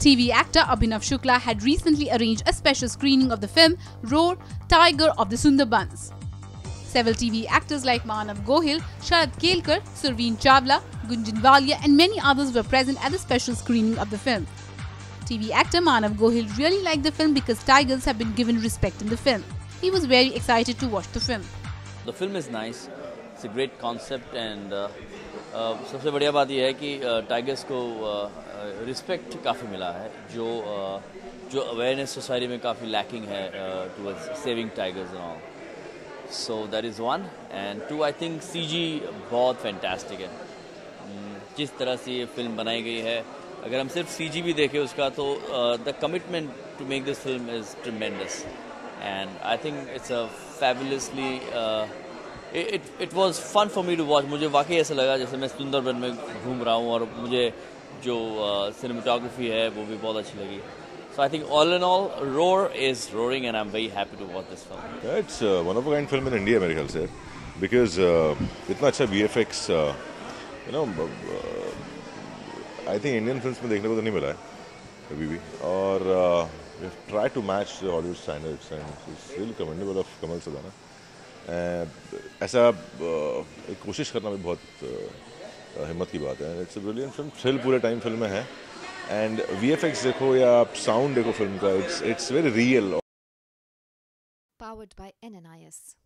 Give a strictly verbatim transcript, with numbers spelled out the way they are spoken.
T V actor Abhinav Shukla had recently arranged a special screening of the film Roar, Tiger of the Sundarbans. Several T V actors like Manav Gohil, Sharad Kelkar, Surveen Chawla, Gunjan Walia and many others were present at the special screening of the film. T V actor Manav Gohil really liked the film because tigers have been given respect in the film. He was very excited to watch the film. The film is nice. It's a great concept and uh, uh, सबसे बढ़िया बात यह है कि tigers को respect काफ़ी मिला है जो uh, जो अवेयरनेस सोसाइटी में काफ़ी लैकिंग है towards saving tigers and all. So that is one and two I think CG बहुत फैंटास्टिक है. जिस तरह से ये फिल्म बनाई गई है अगर हम सिर्फ सीजी भी देखें उसका तो the commitment to make this film is tremendous and I think it's a fabulously it it was fun for me to watch. मुझे वाकई ऐसा लगा जैसे मैं सुंदरबन में घूम रहा हूँ और मुझे जो सिनेमेटोग्राफी uh, है वो भी बहुत अच्छी लगी. So I think all in all, Roar is roaring and I'm very happy to watch this film. Yeah, it's uh, one of a kind film in India, मेरे ख्याल से, because uh, इतना अच्छा V F X, uh, you know, uh, I think Indian films में देखने को तो नहीं मिला है कभी भी. और uh, we've tried to match the Hollywood standards and it's really commendable of Kamal Sadana. ऐसा एक कोशिश करना भी बहुत हिम्मत की बात है. It's a brilliant film. Thrill पूरे टाइम फिल्म में है एंड V F X देखो या साउंड देखो फिल्म का. It's it's very real. Powered by N N I S.